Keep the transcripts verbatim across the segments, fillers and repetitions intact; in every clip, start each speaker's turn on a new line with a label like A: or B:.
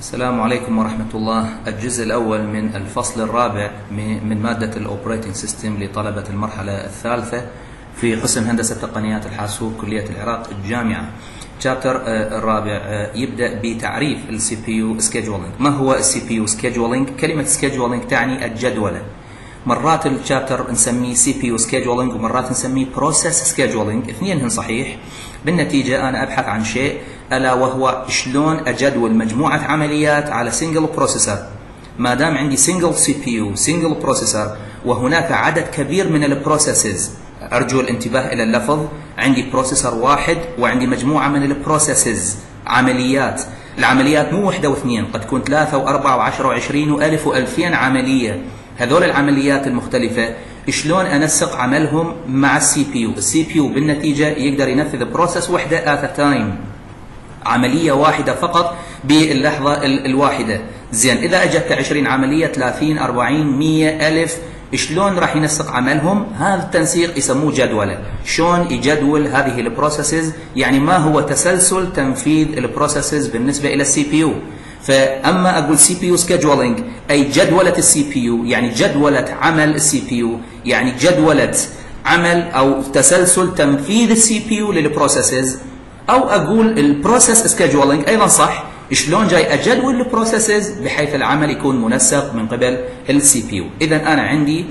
A: السلام عليكم ورحمة الله. الجزء الأول من الفصل الرابع من مادة الأوبريتنج سيستم لطلبة المرحلة الثالثة في قسم هندسة تقنيات الحاسوب كلية العراق الجامعة. شابتر الرابع يبدأ بتعريف السي بي يو سكيدجولينج. ما هو السي بي يو سكيدجولينج؟ كلمة سكيدجولينج تعني الجدولة. مرات الشابتر نسميه سي بي يو سكيدجولينج ومرات نسميه بروسيس سكيدجولينج، اثنينهن صحيح. بالنتيجة أنا أبحث عن شيء ألا وهو شلون أجدول مجموعة عمليات على سنجل بروسيسور. ما دام عندي سنجل سي بي يو سنجل بروسيسور وهناك عدد كبير من البروسيسز، أرجو الانتباه إلى اللفظ، عندي بروسيسور واحد وعندي مجموعة من البروسيسز عمليات. العمليات مو واحدة واثنين، قد تكون ثلاثة وأربعة وعشرة وعشرين وألف وألفين عملية. هذول العمليات المختلفة شلون أنسق عملهم مع السي بي يو؟ السي بي يو بالنتيجة يقدر ينفذ بروسيس واحدة at a time، عملية واحدة فقط باللحظة الواحدة. زين، إذا أجت عشرين عملية ثلاثين أربعين مية ألف، شلون راح ينسق عملهم؟ هذا التنسيق يسموه جدولة. شلون يجدول هذه البروسيسز؟ يعني ما هو تسلسل تنفيذ البروسيسز بالنسبة إلى السي بي يو. فأما أقول سي بي يو سكيدجولينج أي جدولة السي بي يو، يعني جدولة عمل السي بي يو، يعني جدولة عمل أو تسلسل تنفيذ السي بي يو للبروسيسز. أو أقول البروسيس سكيدجولينج أيضا صح، شلون جاي أجدول البروسيسز بحيث العمل يكون منسق من قبل السي بي يو. إذا أنا عندي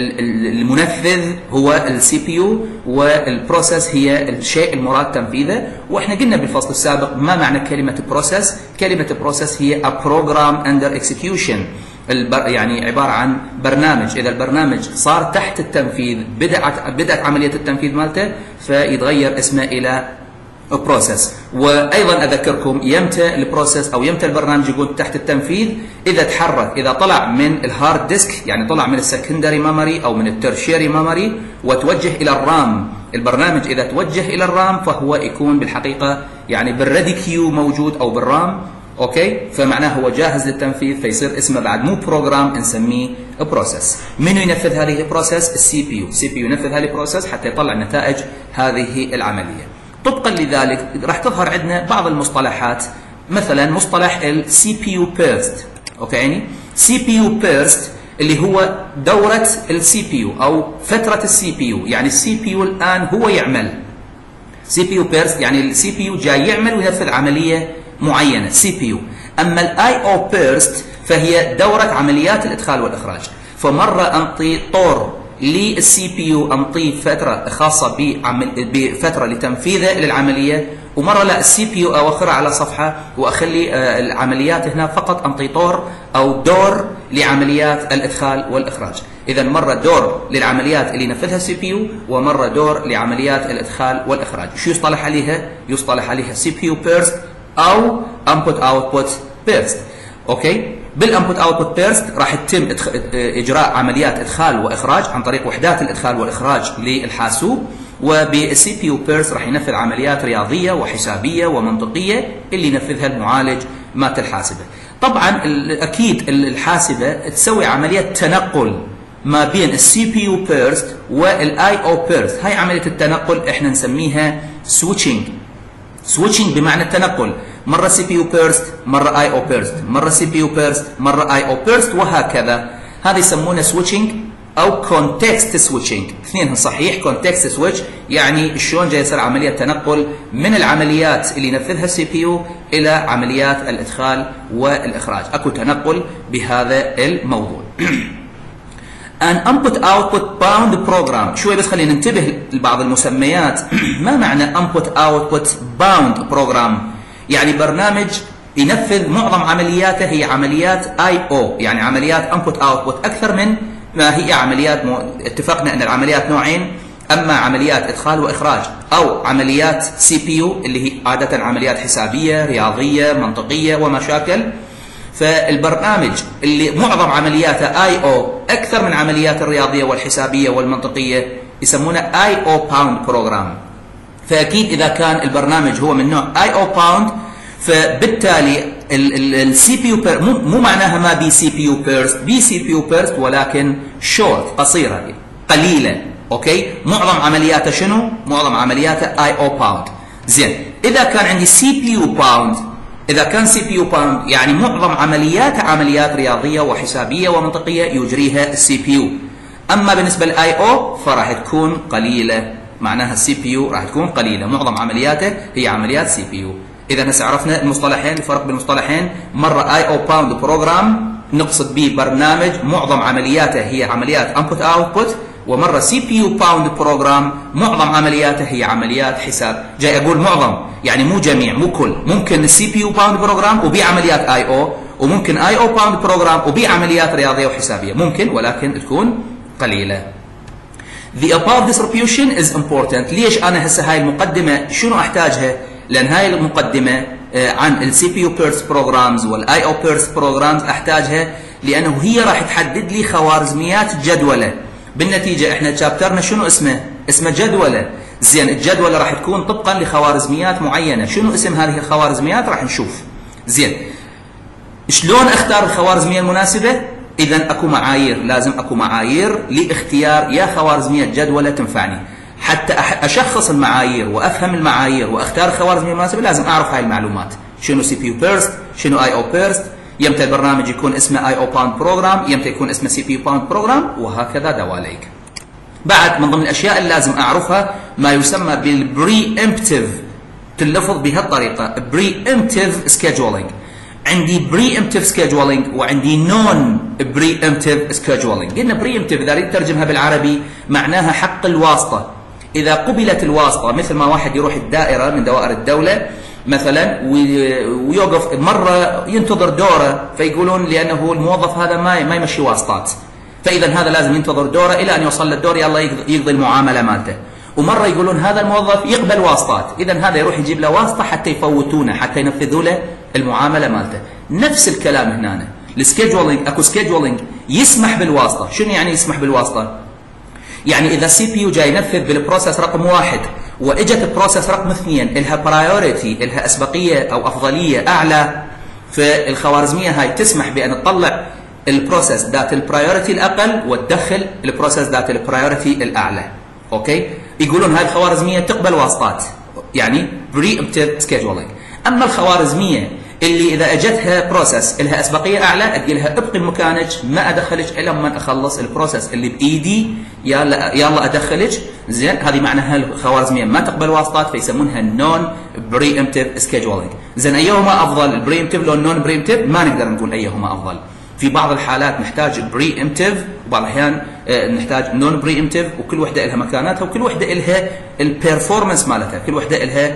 A: المنفذ هو السي بي يو والبروسيس هي الشيء المراد تنفيذه. واحنا قلنا بالفصل السابق ما معنى كلمة بروسيس. كلمة بروسيس هي a program under execution، يعني عبارة عن برنامج. إذا البرنامج صار تحت التنفيذ، بدأت بدأت عملية التنفيذ مالته، فيتغير اسمه إلى بروسيس. وايضا اذكركم يمتى البروسيس او يمتى البرنامج يكون تحت التنفيذ؟ اذا تحرك، اذا طلع من الهارد ديسك، يعني طلع من السكندري ميموري او من الترشيري ميموري وتوجه الى الرام. البرنامج اذا توجه الى الرام فهو يكون بالحقيقه يعني بالريدي كيو موجود او بالرام، اوكي، فمعناه هو جاهز للتنفيذ، فيصير اسمه بعد مو بروجرام، نسميه بروسيس. منو ينفذ هذه البروسيس؟ السي بي يو. السي بي يو ينفذ هذه البروسيس حتى يطلع نتائج هذه العمليه. طبقا لذلك راح تظهر عندنا بعض المصطلحات، مثلا مصطلح السي بي يو بيرست. اوكي، يعني سي بي يو بيرست اللي هو دورة السي بي يو او فترة السي بي يو، يعني السي بي يو الان هو يعمل. سي بي يو بيرست يعني السي بي يو جاي يعمل وينفذ عملية معينة سي بي يو. اما الاي او بيرست فهي دورة عمليات الادخال والاخراج. فمرة انطي طور للسي بي يو، انطيه فتره خاصه بفتره لتنفيذه للعمليه، ومره لا، السي بي يو اوخرها على صفحه واخلي العمليات هنا فقط انطي طور او دور لعمليات الادخال والاخراج. اذا مره دور للعمليات اللي ينفذها السي بي يو، ومره دور لعمليات الادخال والاخراج. شو يصطلح عليها؟ يصطلح عليها سي بي يو بيرست او انبوت اوتبوت بيرست. اوكي، بالانبوت اوتبوت بيرست راح يتم اجراء عمليات ادخال واخراج عن طريق وحدات الادخال والاخراج للحاسوب، وبالسي بي يو بيرست راح ينفذ عمليات رياضيه وحسابيه ومنطقيه اللي ينفذها المعالج مالت الحاسبه. طبعا اكيد الحاسبه تسوي عمليه تنقل ما بين السي بي يو بيرست والاي او بيرست. هاي عمليه التنقل احنا نسميها سويتشنج. سويتشنج بمعنى التنقل، مرة سي بي يو بيرست، مرة اي او بيرست، مرة سي بي يو بيرست، مرة اي او بيرست، وهكذا. هذا يسمونه سويتشنج او كونتكست سويتشنج. اثنينهم صحيح. كونتكست سويتش يعني شلون جاي يصير عملية تنقل من العمليات اللي ينفذها السي بي يو الى عمليات الادخال والاخراج. اكو تنقل بهذا الموضوع. An input output bound program. شوي بس خلينا ننتبه لبعض المسميات. ما معنى input output bound program؟ يعني برنامج ينفذ معظم عملياته هي عمليات اي او، يعني عمليات input output اكثر من ما هي عمليات مو... اتفقنا ان العمليات نوعين، اما عمليات ادخال واخراج او عمليات سي بي يو اللي هي عاده عمليات حسابيه رياضيه منطقيه ومشاكل. فالبرنامج اللي معظم عملياته اي او اكثر من عمليات الرياضيه والحسابيه والمنطقيه يسمونه اي او باوند بروجرام. فاكيد اذا كان البرنامج هو من نوع اي او باوند، فبالتالي السي بي يو مو, مو معناها ما بي سي بي يو بيرست، بي سي بي يو بيرست ولكن شورت، قصيره قليله. اوكي، معظم عملياته شنو؟ معظم عملياته اي او باوند. زين، اذا كان عندي سي بي يو باوند إذا كان سي بي يو باوند يعني معظم عمليات عمليات رياضية وحسابية ومنطقية يجريها السي بي يو. أما بالنسبة للآي أو فراح تكون قليلة، معناها السي بي يو راح تكون قليلة، معظم عملياته هي عمليات سي بي يو. إذا هسه عرفنا المصطلحين، الفرق بين المصطلحين، مرة آي أو باوند بروجرام نقصد به برنامج معظم عملياته هي عمليات انبوت اوتبوت، ومره سي بي يو باوند بروجرام معظم عملياته هي عمليات حساب. جاي اقول معظم يعني مو جميع مو كل، ممكن السي بي يو باوند بروجرام وبي عمليات اي او، وممكن اي او باوند بروجرام وبي عمليات رياضيه وحسابيه، ممكن ولكن تكون قليله. The above distribution is important. ليش انا هسه هاي المقدمه شنو احتاجها؟ لان هاي المقدمه عن السي بي يو بيرس بروجرامز والاي او بيرس بروجرامز احتاجها لانه هي راح تحدد لي خوارزميات جدوله. بالنتيجه احنا شابترنا شنو اسمه؟ اسمه جدوله. زين الجدوله راح تكون طبقا لخوارزميات معينه، شنو اسم هذه الخوارزميات؟ راح نشوف. زين شلون اختار الخوارزميه المناسبه؟ اذا اكو معايير، لازم اكو معايير لاختيار يا خوارزميه جدوله تنفعني. حتى اشخص المعايير وافهم المعايير واختار الخوارزميه المناسبه لازم اعرف هاي المعلومات، شنو سي بي يو بيرست، شنو اي او بيرست، يمتى البرنامج يكون اسمه اي او باوند بروجرام، يمتى يكون اسمه سي بي يو باوند بروجرام، وهكذا دواليك. بعد من ضمن الاشياء اللي لازم اعرفها ما يسمى بالبري امبتيف، تلفظ بهالطريقه بري امبتيف سكيدجولينج. عندي بري امبتيف سكيدجولينج وعندي نون بري امبتيف سكيدجولينج. قلنا بري امبتيف اذا اريد ترجمها بالعربي معناها حق الواسطه. إذا قبلت الواسطة، مثل ما واحد يروح الدائرة من دوائر الدولة مثلا ويوقف مرة ينتظر دوره، فيقولون لأنه الموظف هذا ما ما يمشي واسطات، فإذا هذا لازم ينتظر دوره إلى أن يوصل للدور يلا يقضي المعاملة مالته. ومرة يقولون هذا الموظف يقبل واسطات، إذا هذا يروح يجيب له واسطة حتى يفوتونه، حتى ينفذوا له المعاملة مالته. نفس الكلام هنا، السكيدجولينج اكو سكيدجولينج يسمح بالواسطة. شنو يعني يسمح بالواسطة؟ يعني اذا السي بي يو جاي ينفذ بالبروسيس رقم واحد واجت بروسيس رقم اثنين الها برايورتي، الها اسبقيه او افضليه اعلى، فالخوارزميه هاي تسمح بان تطلع البروسيس ذات البرايورتي الاقل وتدخل البروسيس ذات البرايورتي الاعلى. اوكي؟ يقولون هاي الخوارزميه تقبل واسطات، يعني بري امبتيف سكيدجولينج. اما الخوارزميه اللي اذا اجتها بروسيس الها اسبقيه اعلى تقول لها ابقي بمكانك ما ادخلك الا لما اخلص البروسيس اللي بايدي، يلا يلا ادخلك. زين هذه معناها الخوارزميه ما تقبل واسطات، فيسمونها نون بري امبتيف سكيدجولينج. زين ايهما افضل، البري امبتيف لو النون بري امبتيف؟ ما نقدر نقول ايهما افضل. في بعض الحالات نحتاج بري امبتيف، وبعض الاحيان نحتاج نون بري امبتيف، وكل وحده لها مكاناتها وكل وحده لها البيرفورمانس مالتها، كل وحده لها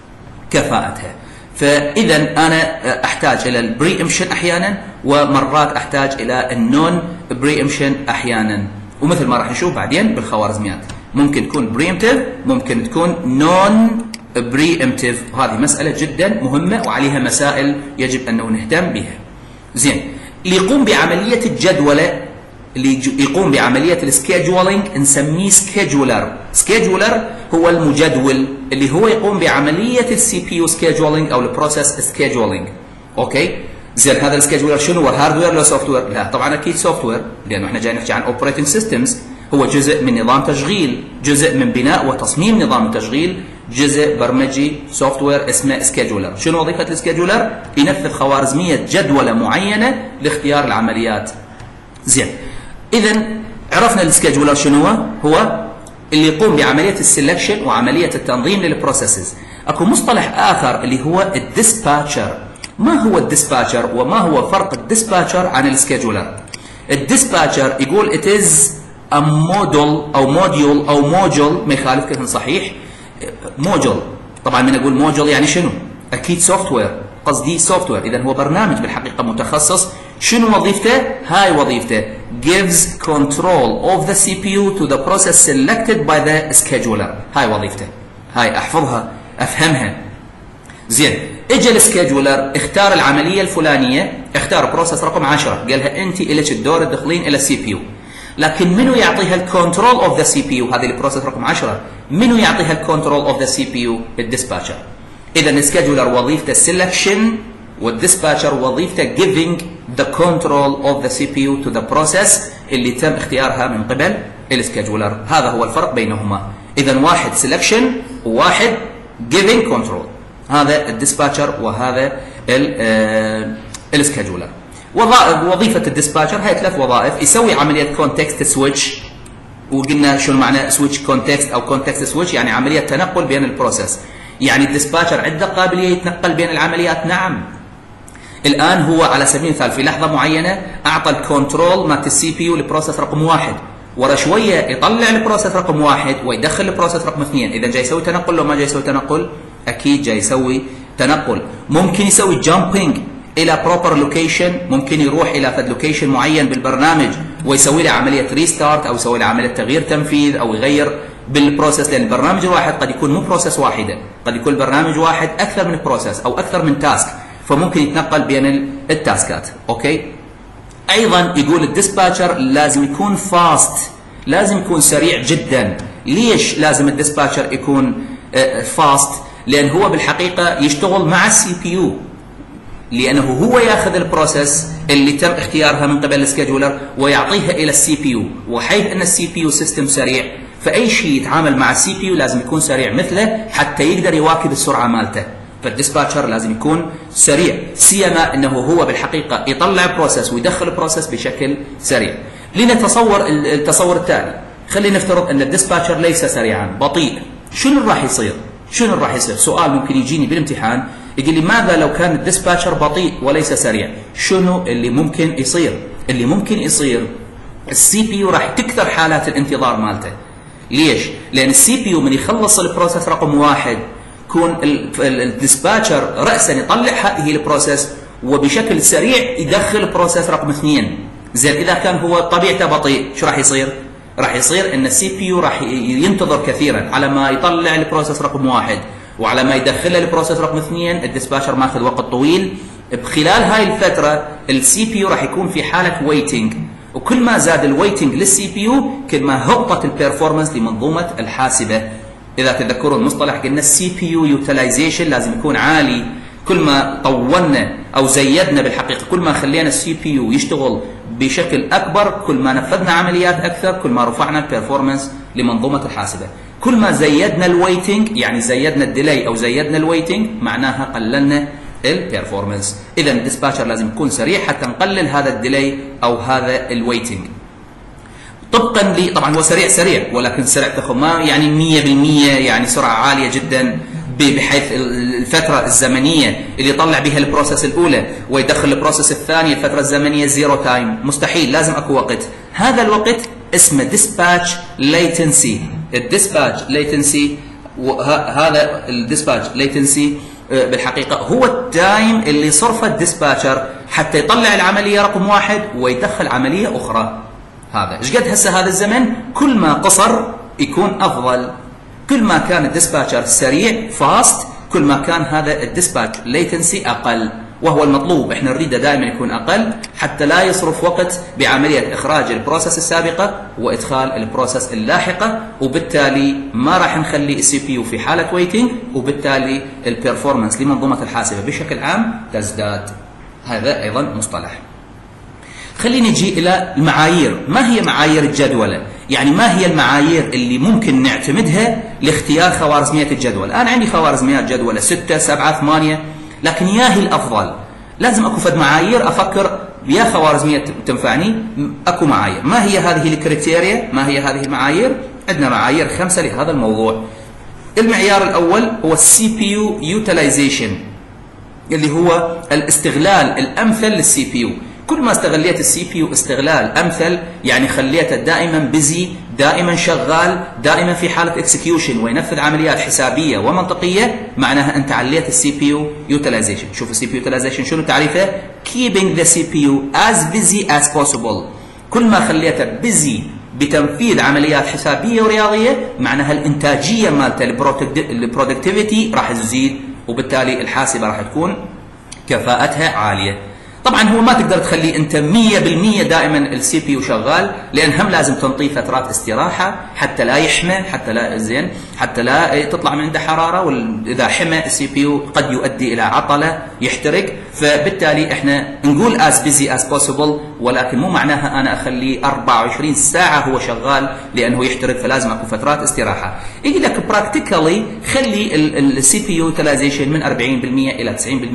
A: كفاءتها. فاذا انا احتاج الى البري امشن احيانا، ومرات احتاج الى النون بري امشن احيانا، ومثل ما راح نشوف بعدين بالخوارزميات ممكن تكون بري امتيف، ممكن تكون نون بري امتيف، وهذه مساله جدا مهمه وعليها مسائل يجب ان نهتم بها. زين اللي يقوم بعمليه الجدوله، اللي يقوم بعمليه السكيدجولينج نسميه سكيدجولر. سكيدجولر هو المجدول اللي هو يقوم بعمليه السي بي يو سكيدجولينج او البروسيس سكيدجولينج. اوكي؟ زين هذا السكيدجولر شنو هو؟ هاردوير ولا سوفت وير؟ لا طبعا اكيد سوفت وير، لانه احنا جاي نحكي عن اوبريتنج سيستمز، هو جزء من نظام تشغيل، جزء من بناء وتصميم نظام التشغيل، جزء برمجي سوفت وير اسمه سكيدجولر. شنو وظيفه السكيدجولر؟ ينفذ خوارزميه جدوله معينه لاختيار العمليات. زين اذا عرفنا السكيدجولر شنو هو؟ هو اللي يقوم بعمليه السلكشن وعمليه التنظيم للبروسيسز. اكو مصطلح اخر اللي هو الديسباتشر. ما هو الديسباتشر وما هو فرق الديسباتشر عن السكيدجولر؟ الديسباتشر يقول it is a model او موديول او موجول، ما يخالف كلهن صحيح. موجول طبعا من اقول موجول يعني شنو؟ اكيد سوفت وير، قصدي سوفت وير، اذا هو برنامج بالحقيقه متخصص. شنو وظيفته؟ هاي وظيفته gives control of the سي بي يو to the process selected by the scheduler. هاي وظيفته، هاي احفظها افهمها. زين اجى السكيدجولر اختار العمليه الفلانيه، اختار بروسيس رقم عشرة، قالها انت الك الدور تدخلين الى السي بي يو، لكن منو يعطيها الكنترول اوف ذا سي بي يو؟ هذه البروسيس رقم عشرة، منو يعطيها الكنترول اوف ذا سي بي يو؟ الديسباتشر. اذا السكيدجولر وظيفته سيلكشن، والديسباتشر وظيفته giving the control of the سي بي يو to the process اللي تم اختيارها من قبل السكيدجولر. هذا هو الفرق بينهما. اذا واحد سيلكشن وواحد giving control، هذا الديسباتشر وهذا السكجولر. وظيفه الديسباتشر هي ثلاث وظائف: يسوي عمليه كونتكست سويتش، وقلنا شو معنى سويتش كونتكست او كونتكست سويتش، يعني عمليه تنقل بين البروسيس. يعني الديسباتشر عنده قابليه يتنقل بين العمليات؟ نعم. الان هو على سبيل المثال في لحظه معينه اعطى الكنترول مالت السي بي يو لبروسيس رقم واحد، ورا شويه يطلع البروسيس رقم واحد ويدخل البروسيس رقم اثنين. اذا جاي يسوي تنقل لو ما جاي يسوي تنقل؟ اكيد جاي يسوي تنقل. ممكن يسوي جامبينج الى بروبر لوكيشن، ممكن يروح الى فد لوكيشن معين بالبرنامج ويسوي له عمليه ريستارت او يسوي له عمليه تغيير تنفيذ او يغير بالبروسيس، لان البرنامج الواحد قد يكون مو بروسيس واحده، قد يكون برنامج واحد اكثر من بروسيس او اكثر من تاسك، فممكن يتنقل بين التاسكات. اوكي. ايضا يقول الديسباتشر لازم يكون فاست، لازم يكون سريع جدا. ليش لازم الديسباتشر يكون فاست؟ لان هو بالحقيقه يشتغل مع السي بي يو، لانه هو ياخذ البروسيس اللي تم اختيارها من قبل السكجولر ويعطيها الى السي بي يو، وحيث ان السي بي يو سيستم سريع فاي شيء يتعامل مع السي بي يو لازم يكون سريع مثله حتى يقدر يواكب السرعه مالته. فالديسباتشر لازم يكون سريع، سيما انه هو بالحقيقه يطلع بروسيس ويدخل بروسيس بشكل سريع. لنتصور التصور التالي، خلينا نفترض ان الديسباتشر ليس سريعا، بطيء. شنو راح يصير؟ شنو راح يصير؟ سؤال ممكن يجيني بالامتحان يقول لي ماذا لو كان الديسباتشر بطيء وليس سريع؟ شنو اللي ممكن يصير؟ اللي ممكن يصير السي بي يو راح تكثر حالات الانتظار مالته. ليش؟ لان السي بي يو من يخلص البروسيس رقم واحد يكون الديسباتشر راسا يطلع هذه البروسيس وبشكل سريع يدخل البروسيس رقم اثنين. زين اذا كان هو طبيعته بطيء شو راح يصير؟ راح يصير ان السي بي يو راح ينتظر كثيرا على ما يطلع البروسيس رقم واحد، وعلى ما يدخلها البروسيس رقم اثنين الديسباتشر ماخذ وقت طويل. بخلال هاي الفتره السي بي يو راح يكون في حاله ويتنج، وكل ما زاد الويتنج للسي بي يو كل ما هبطت البيرفورمانس لمنظومه الحاسبه. اذا تذكرون المصطلح قلنا السي بي يو يوتيلايزيشن لازم يكون عالي. كل ما طولنا او زيدنا بالحقيقه، كل ما خلينا السي بي يو يشتغل بشكل اكبر، كل ما نفذنا عمليات اكثر، كل ما رفعنا البيرفورمانس لمنظومه الحاسبه. كل ما زيدنا الويتنج، يعني زيدنا الديلي او زيدنا الويتنج، معناها قللنا البيرفورمانس. اذا الديسباتشر لازم يكون سريع حتى نقلل هذا الديلي او هذا الويتنج. طبقا لي طبعا هو سريع سريع ولكن سرعه تاخذ ما يعني مية بالمية، يعني سرعه عاليه جدا بحيث الفتره الزمنيه اللي يطلع بها البروسيس الاولى ويدخل البروسيس الثانيه الفتره الزمنيه زيرو تايم، مستحيل، لازم اكو وقت. هذا الوقت اسمه ديسباتش ليتنسي. الديسباتش ليتنسي هذا الديسباتش ليتنسي بالحقيقه هو التايم اللي صرفه الديسباتشر حتى يطلع العمليه رقم واحد ويدخل عمليه اخرى. هذا ايش قد هسه هذا الزمن؟ كل ما قصر يكون افضل. كل ما كان الديسباتشر سريع فاست كل ما كان هذا الديسباتش ليتنسي اقل، وهو المطلوب. احنا نريده دائما يكون اقل حتى لا يصرف وقت بعمليه اخراج البروسيس السابقه وادخال البروسيس اللاحقه، وبالتالي ما راح نخلي السي بي يو في حاله ويتنج، وبالتالي البرفورمانس لمنظومه الحاسبه بشكل عام تزداد. هذا ايضا مصطلح. خلينا نجي الى المعايير. ما هي معايير الجدولة؟ يعني ما هي المعايير اللي ممكن نعتمدها لاختيار خوارزمية الجدول؟ انا عندي خوارزميات جدولة ستة سبعة ثمانية، لكن يا هي الافضل لازم اكو فد معايير افكر يا خوارزمية تنفعني. اكو معايير. ما هي هذه الكريتيريا؟ ما هي هذه المعايير؟ عندنا معايير خمسة لهذا الموضوع. المعيار الاول هو السي بي يو يوتيلايزيشن، اللي هو الاستغلال الامثل للسي بي يو. كل ما استغليت السي بي يو استغلال امثل، يعني خليته دائما بيزي، دائما شغال، دائما في حاله اكسكيوشن وينفذ عمليات حسابيه ومنطقيه، معناها انت عليت السي بي يو يوتيلايزيشن. شوف السي بي يو يوتيلايزيشن شنو تعريفه؟ keeping the سي بي يو as busy as possible. كل ما خليته بيزي بتنفيذ عمليات حسابيه ورياضيه، معناها الانتاجيه مالته البرودكتيفيتي راح تزيد، وبالتالي الحاسبه راح تكون كفاءتها عاليه. طبعا هو ما تقدر تخليه انت مية بالمية دائما السي بي يو شغال، لان هم لازم تنطيه فترات استراحه حتى لا يحمى، حتى لا زين حتى لا تطلع من عنده حراره، واذا حمى السي بي يو قد يؤدي الى عطله يحترق. فبالتالي احنا نقول as busy as possible، ولكن مو معناها انا اخليه أربعة وعشرين ساعه هو شغال لانه يحترق، فلازم اكو فترات استراحه. يجي لك براكتيكالي خلي السي بي يو يوتيلايزيشن من أربعين بالمية الى تسعين بالمية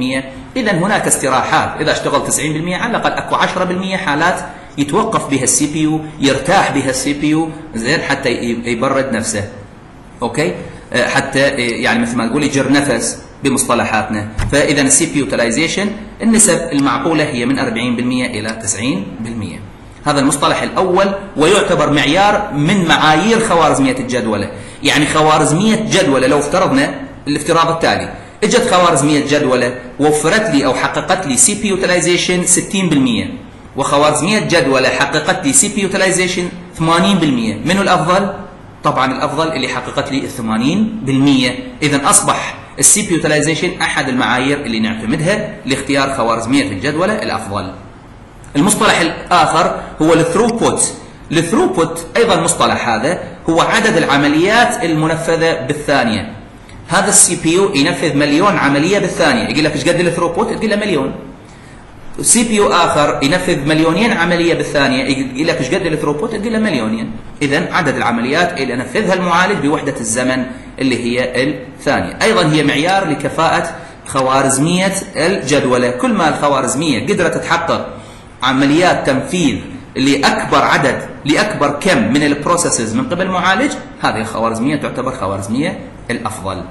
A: اذا هناك استراحات، اذا اشتغل تسعين بالمئة على الاقل اكو عشرة بالمئة حالات يتوقف بها السي بي يو، يرتاح بها السي بي يو زين حتى يبرد نفسه. اوكي؟ حتى يعني مثل ما نقول يجر نفس بمصطلحاتنا. فاذا السي بي يوتلايزيشن النسب المعقوله هي من أربعين بالمئة الى تسعين بالمئة. هذا المصطلح الاول، ويعتبر معيار من معايير خوارزميه الجدوله. يعني خوارزميه جدوله لو افترضنا الافتراض التالي، اجت خوارزميه جدوله وفرت لي او حققت لي سي بي يوتلايزيشن ستين بالمئة، وخوارزميه جدوله حققت لي سي بي يوتلايزيشن ثمانين بالمئة، منو الافضل؟ طبعا الافضل اللي حققت لي ثمانين بالمئة. اذا اصبح السي بي يوتلايزيشن احد المعايير اللي نعتمدها لاختيار خوارزميه الجدوله الافضل. المصطلح الاخر هو الثروبوت. الثروبوت ايضا مصطلح، هذا هو عدد العمليات المنفذه بالثانيه. هذا السي بي يو ينفذ مليون عمليه بالثانيه، يقول لك ايش قد الثروبوت؟ تقول له مليون. سي بي يو اخر ينفذ مليونين عمليه بالثانيه، يقول لك ايش قد الثروبوت؟ تقول له مليونين. اذا عدد العمليات اللي ينفذها المعالج بوحده الزمن اللي هي الثانيه. ايضا هي معيار لكفاءه خوارزميه الجدوله. كل ما الخوارزميه قدرت تحقق عمليات تنفيذ لاكبر عدد لاكبر كم من البروسيسز من قبل المعالج، هذه الخوارزميه تعتبر خوارزميه الافضل.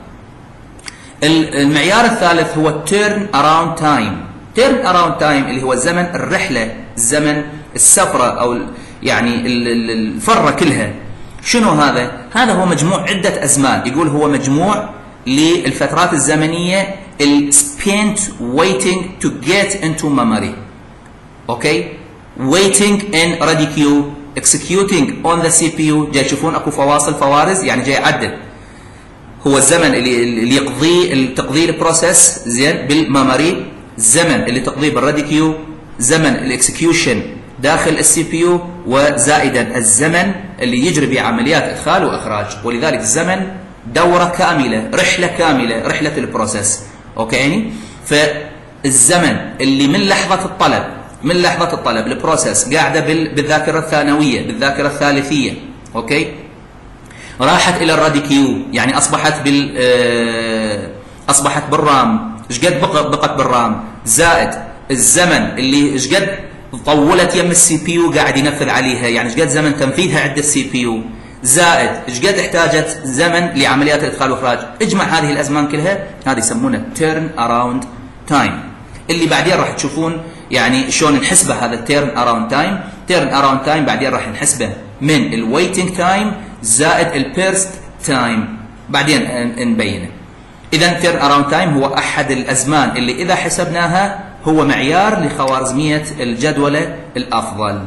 A: المعيار الثالث هو التيرن اراوند تايم. تيرن اراوند تايم اللي هو الزمن الرحله، الزمن السفره او يعني الفره كلها. شنو هذا؟ هذا هو مجموع عده ازمان، يقول هو مجموع للفترات الزمنيه ال spent waiting to get into memory. اوكي؟ waiting in ready queue executing on the سي بي يو. جاي تشوفون اكو فواصل فوارز، يعني جاي يعدل. هو الزمن اللي اللي يقضيه تقضيه البروسيس زين بالميموري، الزمن اللي تقضيه بالريدي كيو، زمن الاكسكيوشن داخل السي بي يو، وزائدا الزمن اللي يجري به عمليات ادخال واخراج. ولذلك الزمن دوره كامله، رحله كامله، رحله البروسيس. اوكي يعني؟ فالزمن اللي من لحظه الطلب من لحظه الطلب البروسيس قاعده بالذاكره الثانويه، بالذاكره الثالثيه. اوكي؟ راحت الى الريدي كيو، يعني اصبحت بال اصبحت بالرام. ايش قد بقت بالرام؟ زائد الزمن اللي ايش قد طولت يم السي بي يو قاعد ينفذ عليها، يعني ايش قد زمن تنفيذها عند السي بي يو، زائد ايش قد احتاجت زمن لعمليات الادخال والاخراج. اجمع هذه الازمان كلها، هذه يسمونها تيرن اراوند تايم، اللي بعدين راح تشوفون يعني شلون نحسبه هذا التيرن اراوند تايم. تيرن اراوند تايم بعدين راح نحسبه من الويتنج تايم زائد البيرست تايم، بعدين نبينه. اذا تيرن اراوند تايم هو احد الازمان اللي اذا حسبناها هو معيار لخوارزميه الجدوله الافضل.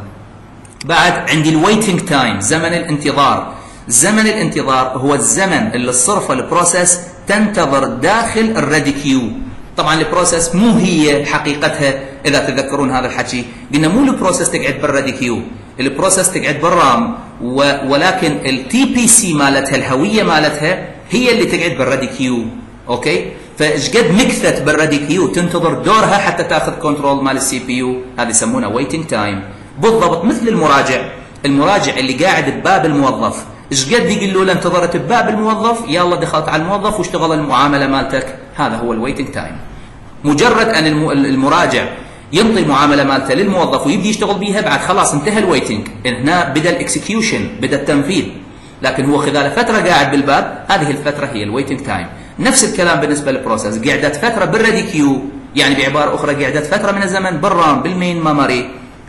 A: بعد عندي الويتنج تايم، زمن الانتظار. زمن الانتظار هو الزمن اللي الصرفه البروسيس تنتظر داخل الريدي كيو. طبعا البروسيس مو هي حقيقتها، اذا تذكرون هذا الحكي قلنا مو البروسيس تقعد بالريدي كيو، البروسيس تقعد بالرام، ولكن التي بي سي مالتها، الهويه مالتها هي اللي تقعد بالريدي كيو. اوكي؟ فايش قد مكثت بالريدي كيو تنتظر دورها حتى تاخذ كنترول مال السي بي يو، هذا يسمونه ويتنج تايم. بالضبط مثل المراجع، المراجع اللي قاعد بباب الموظف، ايش قد يقول له انتظرت بباب الموظف، يلا دخلت على الموظف واشتغل المعامله مالتك، هذا هو الويتنج تايم. مجرد ان المراجع ينطي المعامله مالته للموظف ويبدي يشتغل بيها، بعد خلاص انتهى الويتنج، هنا بدا الاكسكيوشن، بدا التنفيذ، لكن هو خلال فتره قاعد بالباب، هذه الفتره هي الويتنج تايم. نفس الكلام بالنسبه للبروسيس، قعدت فتره بالريدي كيو، يعني بعباره اخرى قعدت فتره من الزمن بالرام بالمين ميموري،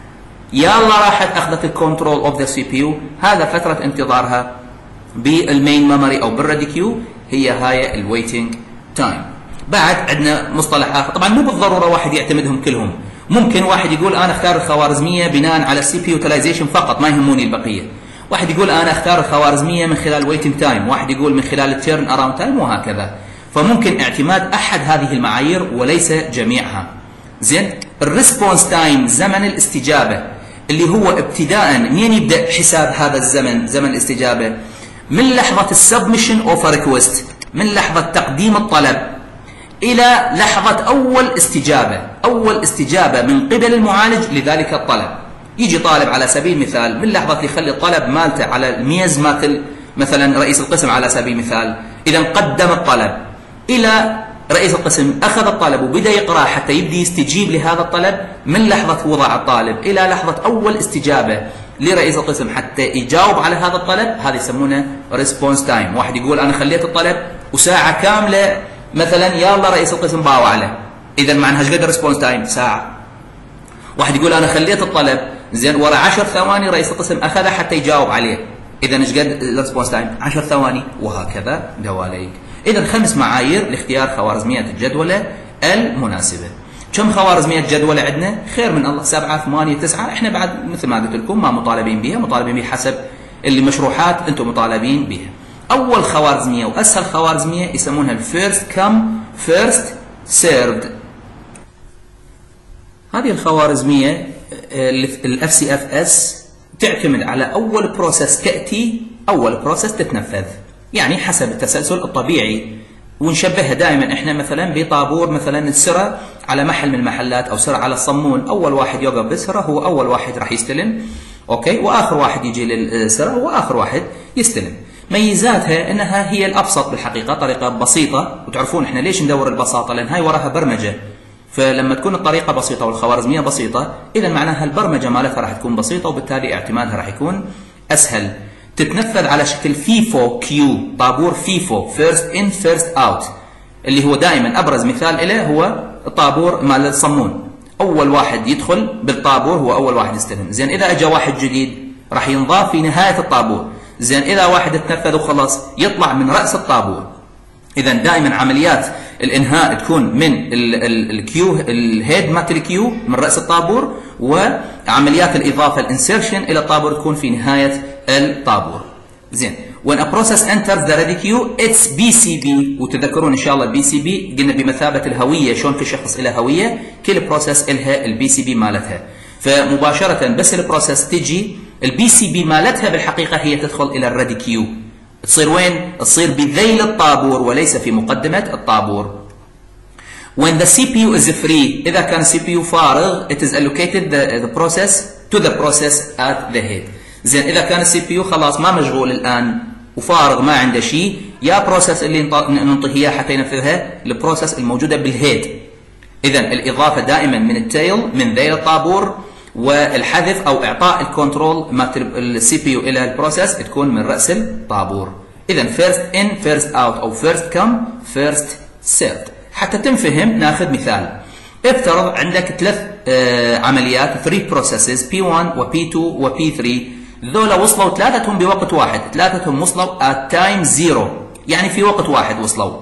A: يلا راحت اخذت الكنترول اوف ذا سي بي يو، هذا فتره انتظارها بالمين ميموري او بالريدي كيو، هي هاي الويتنج تايم. بعد عندنا مصطلح اخر، طبعا مو بالضروره واحد يعتمدهم كلهم، ممكن واحد يقول انا اختار الخوارزميه بناء على السي بي يوتلايزيشن فقط، ما يهموني البقيه. واحد يقول انا اختار الخوارزميه من خلال ويتنج تايم، واحد يقول من خلال التيرن اراوند تايم، وهكذا. فممكن اعتماد احد هذه المعايير وليس جميعها. زين؟ الريسبونس تايم، زمن الاستجابه، اللي هو ابتداء منين يبدا حساب هذا الزمن، زمن الاستجابه؟ من لحظه السبمشن اوف ريكوست، من لحظه تقديم الطلب الى لحظه اول استجابه، اول استجابه من قبل المعالج لذلك الطلب. يجي طالب على سبيل المثال من لحظه اللي يخلي الطلب مالته على الميز مال مثلا رئيس القسم على سبيل المثال، اذا قدم الطلب الى رئيس القسم اخذ الطلب وبدا يقراه حتى يبدي يستجيب لهذا الطلب من لحظه وضع الطالب الى لحظه اول استجابه لرئيس القسم حتى يجاوب على هذا الطلب، هذا يسمونه ريسبونس تايم. واحد يقول انا خليت الطلب وساعه كامله مثلا يلا رئيس القسم باوع له، اذا معناها ايش قد ريسبونس تايم؟ ساعه. واحد يقول انا خليت الطلب زين ورا عشر ثواني رئيس القسم اخذه حتى يجاوب عليه، اذا ايش قد الريسبونس تايم؟ عشر ثواني، وهكذا دواليك. اذا خمس معايير لاختيار خوارزميه الجدوله المناسبه. كم خوارزميه جدوله عندنا؟ خير من الله، سبعه ثمانيه تسعه، احنا بعد مثل ما قلت لكم ما مطالبين بها، مطالبين بها حسب اللي مشروحات انتم مطالبين بها. اول خوارزميه واسهل خوارزميه يسمونها الفيرست كم فيرست سيرفد. هذه الخوارزميه الاف سي اف اس تعتمد على اول بروسيس تاتي، اول بروسيس تتنفذ، يعني حسب التسلسل الطبيعي. ونشبهها دائما احنا مثلا بطابور مثلا السرة على محل من المحلات او سرة على الصمون، اول واحد يوقف بالسرة هو اول واحد راح يستلم، اوكي، واخر واحد يجي للسرة هو اخر واحد يستلم. ميزاتها انها هي الابسط بالحقيقة، طريقة بسيطة، وتعرفون احنا ليش ندور البساطة؟ لان هاي وراها برمجة، فلما تكون الطريقة بسيطة والخوارزمية بسيطة اذا معناها البرمجة مالتها راح تكون بسيطة وبالتالي اعتمادها راح يكون اسهل. تتنفذ على شكل فيفو كيو، طابور فيفو فيرست ان فيرست اوت، اللي هو دائما ابرز مثال له هو الطابور مال الصمون، اول واحد يدخل بالطابور هو اول واحد يستلم. زين اذا اجى واحد جديد راح ينضاف في نهايه الطابور. زين اذا واحد تنفذ وخلص يطلع من راس الطابور. اذا دائما عمليات الانهاء تكون من الكيو، الهيد مالت الكيو من راس الطابور، وعمليات الاضافه الانسرشن الى الطابور تكون في نهايه الطابور. زين when a process enters the ready queue it's بي سي بي، وتذكرون ان شاء الله البي سي بي قلنا بمثابه الهويه، شلون كل شخص له هويه كل بروسيس لها البي سي بي مالتها، فمباشره بس البروسيس تجي البي سي بي مالتها بالحقيقه هي تدخل الى الريدي كيو، تصير وين؟ تصير بذيل الطابور وليس في مقدمه الطابور. when the سي بي يو is free، اذا كان السي بي يو فارغ it is allocated the, the process to the process at the head. زين اذا كان السي بي يو خلاص ما مشغول الان وفارغ ما عنده شيء، يا بروسيس اللي نعطيه اياه حتى ينفذها البروسيس الموجوده بالهيد. اذا الاضافه دائما من التيل من ذيل الطابور، والحذف او اعطاء الكنترول مالت السي بي يو الى البروسيس تكون من راس الطابور. اذا فيرست ان فيرست اوت او فيرست كم فيرست سيرفد. حتى تنفهم ناخذ مثال. افترض عندك ثلاث آه عمليات ثري بروسيسز بي واحد وبي اثنين وبي ثري، ذولا وصلوا ثلاثتهم بوقت واحد، ثلاثتهم وصلوا at time zero، يعني في وقت واحد وصلوا.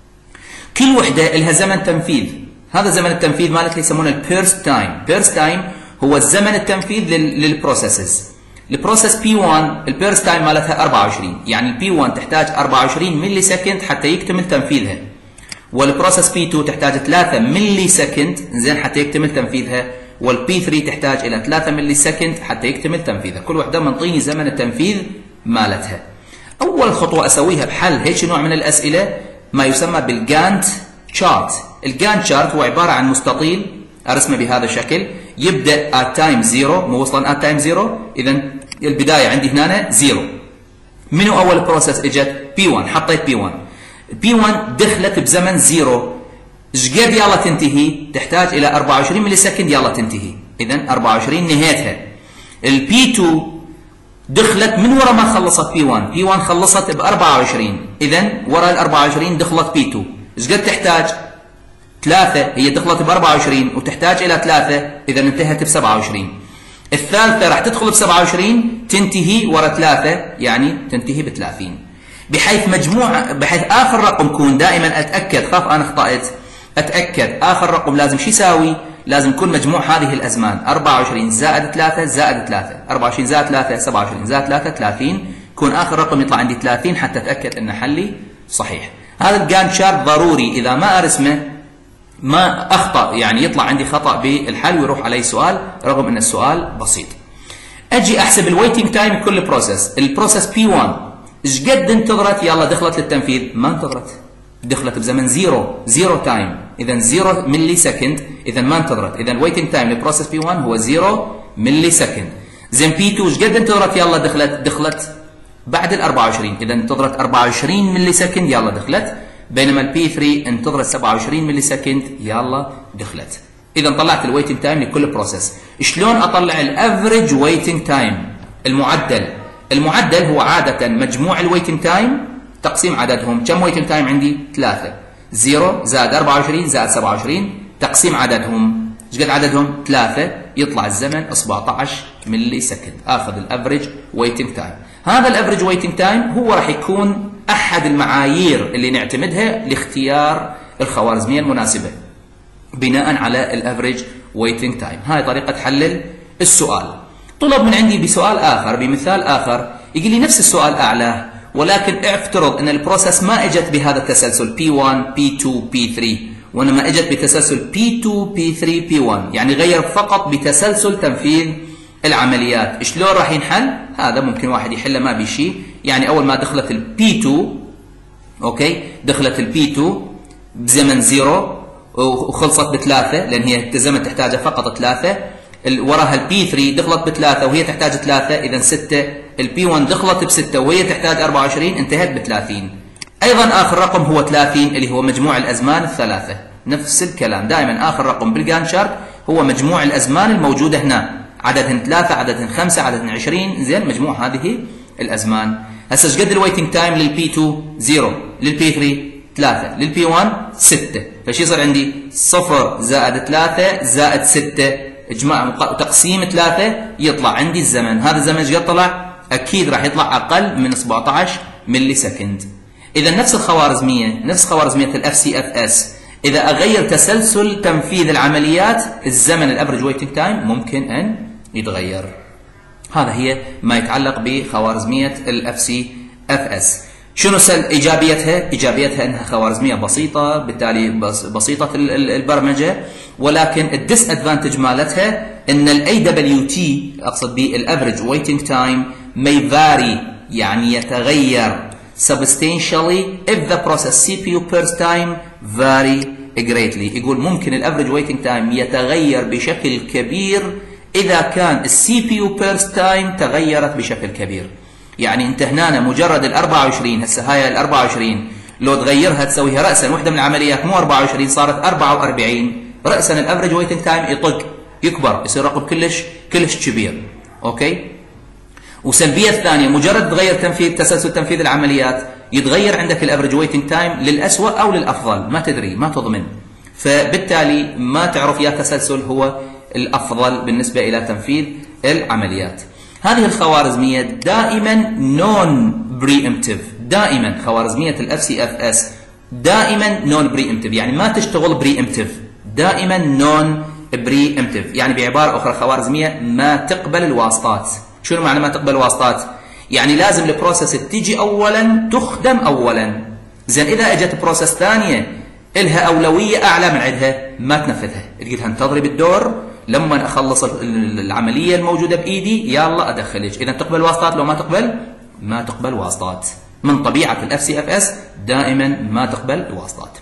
A: كل وحده لها زمن تنفيذ، هذا زمن التنفيذ مالت اللي يسمونه البيرست تايم، بيرست تايم هو الزمن التنفيذ للبروسيسز. البروسيس بي واحد البيرست تايم مالتها أربعة وعشرين، يعني البي واحد تحتاج أربعة وعشرين ملي سكند حتى يكتمل تنفيذها. والبروسيس بي اثنين تحتاج ثلاثة ملي سكند زين حتى يكتمل تنفيذها، والبي ثري تحتاج الى ثلاثة ملي سكند حتى يكتمل تنفيذها، كل وحده منطيني زمن التنفيذ مالتها. اول خطوه اسويها بحل هيك نوع من الاسئله ما يسمى بالجانت شارت. الجانت شارت هو عباره عن مستطيل ارسمه بهذا الشكل، يبدا at time zero، مو وصلا at time zero، اذا البدايه عندي هنا زيرو. منو اول بروسيس اجت؟ بي واحد، حطيت بي واحد. بي واحد دخلت بزمن زيرو، ايش قد يلا تنتهي؟ تحتاج الى أربعة وعشرين ملي سكند يلا تنتهي، اذا أربعة وعشرين نهايتها. البي اثنين دخلت من ورا ما خلصت بي واحد، بي واحد خلصت ب أربعة وعشرين، اذا ورا ال أربعة وعشرين دخلت بي اثنين، ايش قد تحتاج؟ ثلاثة، هي دخلت ب أربعة وعشرين وتحتاج الى ثلاثة، اذا انتهت ب سبعة وعشرين. الثالثة راح تدخل ب سبعة وعشرين تنتهي ورا ثلاثة، يعني تنتهي ب ثلاثين. بحيث مجموع بحيث اخر رقم كون دائما اتاكد، خاف انا اخطأت، اتاكد اخر رقم لازم شو يساوي؟ لازم يكون مجموع هذه الازمان أربعة وعشرين زائد ثلاثة زائد ثلاثة، أربعة وعشرين زائد ثلاثة سبعة وعشرين زائد ثلاثة ثلاثين، يكون اخر رقم يطلع عندي ثلاثين حتى اتاكد ان حلي صحيح. هذا الجانت شارت ضروري، اذا ما ارسمه ما اخطا، يعني يطلع عندي خطا بالحل ويروح علي سؤال رغم ان السؤال بسيط. اجي احسب الويتنج تايم كل بروسيس. البروسيس بي واحد ايش قد انتظرت؟ يلا دخلت للتنفيذ، ما انتظرت، دخلت بزمن زيرو، زيرو تايم، اذا زيرو ملي سكند، اذا ما انتظرت، اذا الويتنج تايم للبروسيس بي واحد هو زيرو ملي سكند. زين بي اثنين ايش قد انتظرت؟ يلا دخلت، دخلت بعد ال أربعة وعشرين، اذا انتظرت أربعة وعشرين ملي سكند، يلا دخلت بينما البي ثلاثة انتظرت سبعة وعشرين ملي سكند يلا دخلت. اذا طلعت الويتنج تايم لكل بروسيس. شلون اطلع الافريج ويتنج تايم؟ المعدل. المعدل هو عاده مجموع الويتنج تايم تقسيم عددهم. كم ويتنج تايم عندي؟ ثلاثة. صفر زائد أربعة وعشرين زائد سبعة وعشرين تقسيم عددهم. ايش قد عددهم؟ ثلاثة. يطلع الزمن سبعة عشر ملي سكند. اخذ الافريج ويتنج تايم. هذا الافريج ويتنج تايم هو راح يكون احد المعايير اللي نعتمدها لاختيار الخوارزميه المناسبه بناء على الافريج ويتنج تايم. هاي طريقه حل السؤال. طلب من عندي بسؤال اخر بمثال اخر يقول لي نفس السؤال اعلاه، ولكن افترض ان البروسيس ما اجت بهذا التسلسل بي واحد بي اثنين بي ثلاثة، وانما اجت بتسلسل بي اثنين بي ثلاثة بي واحد، يعني غير فقط بتسلسل تنفيذ العمليات. شلون راح ينحل؟ هذا ممكن واحد يحله ما بشيء. يعني اول ما دخلت البي اثنين اوكي دخلت البي اثنين بزمن زيرو وخلصت بثلاثة، لان هي الزمن تحتاجه فقط ثلاثة. وراها البي ثلاثة دخلت بثلاثة وهي تحتاج ثلاثة، اذا ستة. البي واحد دخلت بستة وهي تحتاج أربعة وعشرين، انتهت بثلاثين. ايضا اخر رقم هو ثلاثين اللي هو مجموع الازمان الثلاثة. نفس الكلام دائما اخر رقم بالجان شارت هو مجموع الازمان الموجوده هنا، عددهن ثلاثة عددهن خمسة عددهن عشرين، زين مجموع هذه الازمان. هسه ايش قد الويتنج تايم للبي اثنين؟ صفر، للبي ثلاثة ثلاثة، للبي واحد ستة. فش يصير عندي؟ صفر زائد ثلاثة زائد ستة، اجماع تقسيم ثلاثة يطلع عندي الزمن. هذا الزمن ايش قد طلع؟ اكيد راح يطلع اقل من سبعة عشر ملي سكند. اذا نفس الخوارزميه نفس خوارزميه الاف سي اف اس، اذا اغير تسلسل تنفيذ العمليات الزمن الافريج ويتنج تايم ممكن ان يتغير. هذا هي ما يتعلق بخوارزميه الاف سي اف اس. شنو سل ايجابيتها؟ ايجابيتها انها خوارزميه بسيطه، بالتالي بسيطه البرمجه، ولكن الديس ادفانتج مالتها ان الاي دبليو تي اقصد به الافريج ويتنج تايم may vary، يعني يتغير substantially if the process سي بي يو burst time vary greatly. يقول ممكن الافريج ويتنج تايم يتغير بشكل كبير اذا كان السي بي يو burst time تغيرت بشكل كبير. يعني انت هنا مجرد ال أربعة وعشرين، هسه هاي ال أربعة وعشرين لو تغيرها تسويها راسا وحده من العمليات مو أربعة وعشرين صارت أربعة وأربعين، راسا الافريج ويتنج تايم يطق يكبر يصير رقم كلش كلش كبير. اوكي. وسلبيه الثانيه مجرد تغير تنفيذ تسلسل تنفيذ العمليات يتغير عندك الافريج ويتنج تايم للاسوء او للافضل، ما تدري ما تضمن، فبالتالي ما تعرف يا تسلسل هو الافضل بالنسبه الى تنفيذ العمليات. هذه الخوارزميه دائما نون بري امتيف، دائما خوارزميه الاف سي اف اس دائما نون بري امتيف، يعني ما تشتغل بري امتيف، دائما نون بري امتيف، يعني بعباره اخرى خوارزميه ما تقبل الواسطات. شنو معنى ما تقبل الواسطات؟ يعني لازم البروسيس تجي اولا تخدم اولا. زين اذا اجت بروسيس ثانيه الها اولويه اعلى من عندها ما تنفذها، تقولها انتظري بالدور لما اخلص العمليه الموجوده بايدي يلا ادخلك. اذا تقبل واسطات لو ما تقبل ما تقبل واسطات. من طبيعه الاف سي اف اس دائما ما تقبل الواسطات.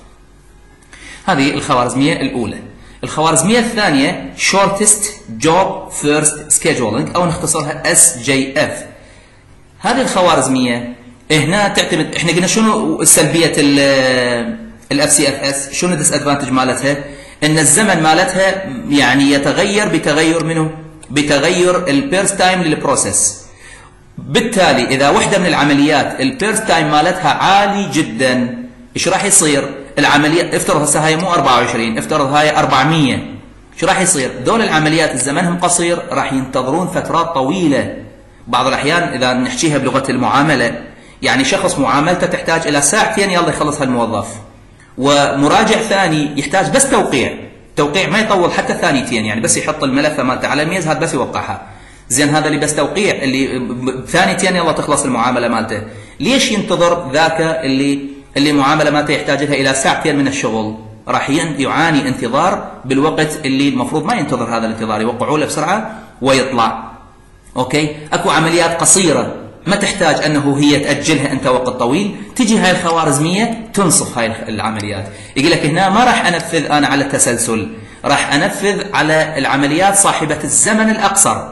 A: هذه الخوارزميه الاولى. الخوارزميه الثانيه shortest job first scheduling او نختصرها اس جي اف. هذه الخوارزميه هنا تعتمد، احنا قلنا شنو سلبيه الاف سي اف اس، شنو الديس ادفانتج مالتها؟ ان الزمن مالتها يعني يتغير بتغير منه بتغير البيرست تايم للبروسيس. بالتالي اذا وحده من العمليات البيرست تايم مالتها عالي جدا ايش راح يصير؟ العمليه افترض هسه هاي مو أربعة وعشرين، افترض هاي أربعمية، ايش راح يصير؟ ذول العمليات زمنهم قصير راح ينتظرون فترات طويله. بعض الاحيان اذا نحكيها بلغه المعامله يعني شخص معاملته تحتاج الى ساعتين يلا يخلصها الموظف، ومراجع ثاني يحتاج بس توقيع، توقيع ما يطول حتى ثانيتين، يعني بس يحط الملفه مالته على الميز هذا بس يوقعها. زين هذا اللي بس توقيع اللي بثانيتين يلا تخلص المعامله مالته. ليش ينتظر ذاك اللي اللي معامله مالته يحتاج لها الى ساعتين من الشغل؟ راح يعاني انتظار بالوقت اللي المفروض ما ينتظر هذا الانتظار، يوقعوا له بسرعه ويطلع. اوكي، اكو عمليات قصيره ما تحتاج انه هي تاجلها انت وقت طويل، تجي هاي الخوارزميه تنصف هاي العمليات. يقول لك هنا ما راح انفذ انا على التسلسل، راح انفذ على العمليات صاحبه الزمن الاقصر.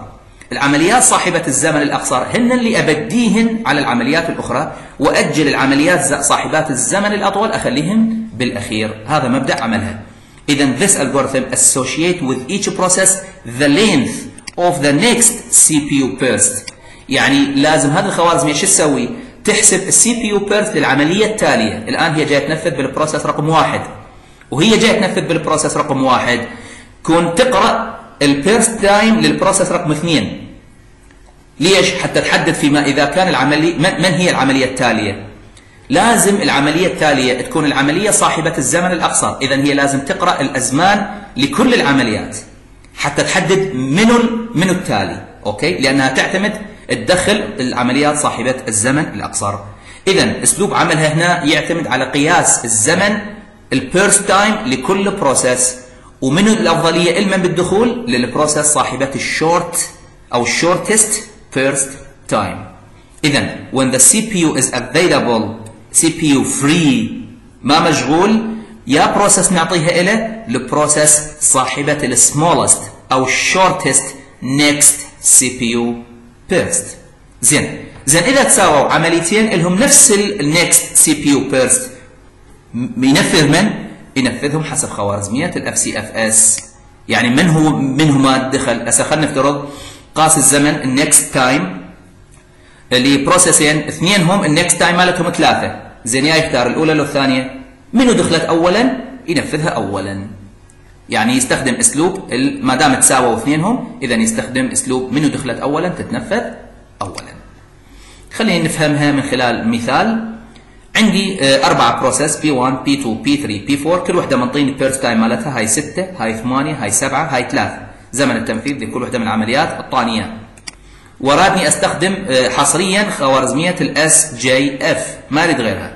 A: العمليات صاحبة الزمن الأقصر هن اللي أبديهن على العمليات الأخرى، وأجل العمليات صاحبات الزمن الأطول أخليهن بالأخير. هذا مبدأ عملها. إذا this algorithm associate with each process the length of the next سي بي يو burst. يعني لازم هذه الخوارزمية شو تسوي؟ تحسب السي بي يو burst للعملية التالية. الآن هي جاية تنفذ بالبروسيس رقم واحد، وهي جاية تنفذ بالبروسيس رقم واحد، كون تقرأ البيرست تايم للبروسيس رقم اثنين. ليش؟ حتى تحدد فيما إذا كان العملية من هي العملية التالية. لازم العملية التالية تكون العملية صاحبة الزمن الأقصر، إذا هي لازم تقرأ الأزمان لكل العمليات حتى تحدد منو منو التالي، أوكي؟ لأنها تعتمد تدخل العمليات صاحبة الزمن الأقصر. إذا أسلوب عملها هنا يعتمد على قياس الزمن البيرست تايم لكل بروسيس، ومنو الأفضلية إلمن بالدخول للبروسيس صاحبة الشورت أو shortest first time. إذا when the سي بي يو is available سي بي يو free ما مشغول، يا بروسيس نعطيها إله لبروسيس صاحبة ال smallest أو shortest next سي بي يو burst. زين زين إذا تساووا عمليتين لهم نفس ال next سي بي يو burst، ينفذ من؟ ينفذهم حسب خوارزمية الاف سي اف اس. يعني من هو منهما دخل؟ هسه خلينا نفترض قاس الزمن النكست تايم لبروسيسين اثنينهم النكست تايم مالتهم ثلاثة. زين يا يختار الأولى لو الثانية؟ منو دخلت أولا؟ ينفذها أولا. يعني يستخدم أسلوب ما دام تساووا اثنينهم، إذا يستخدم أسلوب منو دخلت أولا تتنفذ أولا. خلينا نفهمها من خلال مثال. عندي أربعة بروسيس بي واحد بي اثنين بي ثلاثة بي أربعة، كل وحدة منطيني البيرست تايم مالتها، هاي ستة هاي ثمانية هاي سبعة هاي ثلاثة. زمن التنفيذ لكل وحدة من العمليات الطانية. ورادني استخدم حصريا خوارزمية الاس جي اف، ما اريد غيرها.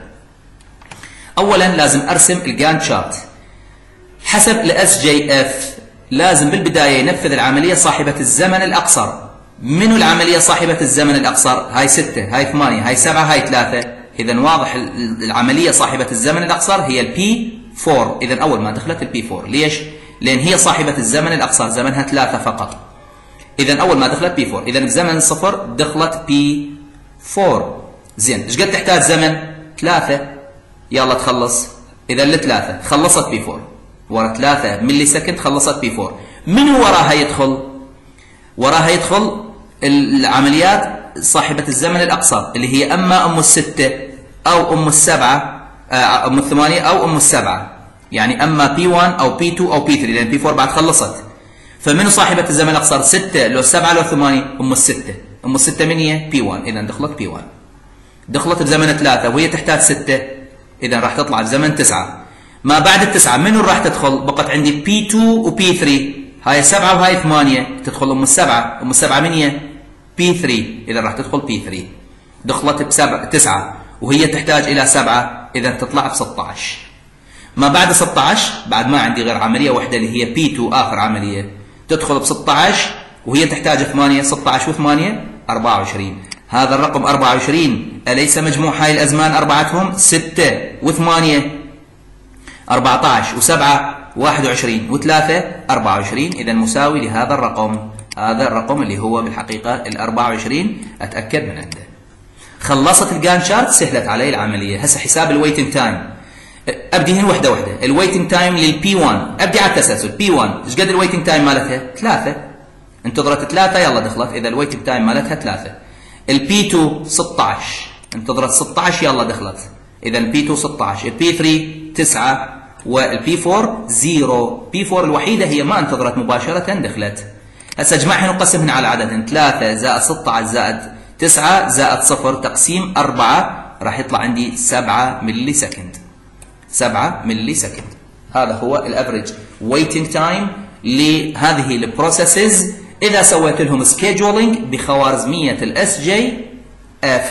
A: اولا لازم ارسم الجان شارت. حسب الاس جي اف لازم بالبداية ينفذ العملية صاحبة الزمن الاقصر. منو العملية صاحبة الزمن الاقصر؟ هاي ستة هاي ثمانية هاي سبعة هاي ثلاثة. اذا واضح العملية صاحبة الزمن الاقصر هي البي أربعة. اذا اول ما دخلت البي أربعة. ليش؟ لان هي صاحبة الزمن الاقصر، زمنها ثلاثة فقط. اذا اول ما دخلت بي أربعة، اذا بزمن صفر دخلت بي أربعة. زين ايش قد تحتاج زمن؟ ثلاثة. يلا تخلص. اذا الثلاثة خلصت بي أربعة، ورا ثلاثة ملي سكند خلصت بي أربعة. منو وراها يدخل؟ وراها يدخل العمليات صاحبة الزمن الأقصر اللي هي أما أم الستة أو أم السبعة، أم الثمانية أو أم السبعة. يعني أما بي واحد أو بي اثنين أو بي ثلاثة، لأن بي أربعة بعد خلصت. فمنو صاحبة الزمن الأقصر؟ ستة لو سبعة لو ثمانية؟ أم الستة. أم الستة من هي؟ بي واحد. إذا دخلت بي واحد. دخلت بزمن ثلاثة وهي تحتاج ستة، إذا راح تطلع بزمن تسعة. ما بعد التسعة منو راح تدخل؟ بقت عندي بي اثنين وبي ثلاثة، هاي سبعة وهاي ثمانية، تدخل أم السبعة. أم السبعة من هي؟ بي ثلاثة، إذا راح تدخل بي ثلاثة. دخلت بسبعة تسعة وهي تحتاج إلى سبعة، إذا تطلع ب ستة عشر. ما بعد ستة عشر بعد ما عندي غير عملية واحدة اللي هي بي اثنين آخر عملية، تدخل ب ستة عشر وهي تحتاج ثمانية. ستة عشر و8 أربعة وعشرين. هذا الرقم أربعة وعشرين أليس مجموع هاي الأزمان أربعتهم؟ ستة و8 أربعة عشر و7 واحد وعشرين و3 أربعة وعشرين، إذا مساوي لهذا الرقم. هذا الرقم اللي هو بالحقيقة ال أربعة وعشرين، أتأكد من عنده. خلصت الجان شارت، سهلت علي العملية. هسه حساب الويتنج تايم. ابدي هنا وحده وحده. الويتنج تايم للبي واحد، ابدي على التسلسل. بي واحد ايش قد الويتنج تايم مالتها؟ ثلاثة. انتظرت ثلاثة يلا دخلت، اذا الويتنج تايم مالتها ثلاثة. البي اثنين ستة عشر، انتظرت ستة عشر يلا دخلت، اذا البي اثنين ستة عشر. البي ثلاثة تسعة والبي أربعة صفر. بي أربعة الوحيدة هي ما انتظرت مباشرة دخلت. هسه اجمعهن وقسمهن على عددهن. ثلاثة زائد ستة عشر زائد تسعة زائد صفر تقسيم أربعة، راح يطلع عندي سبعة ملي سكند. سبعة ملي سكند. هذا هو الافريج ويتنج تايم لهذه البروسيسز اذا سويت لهم سكيدجولينج بخوارزميه الاس جي اف.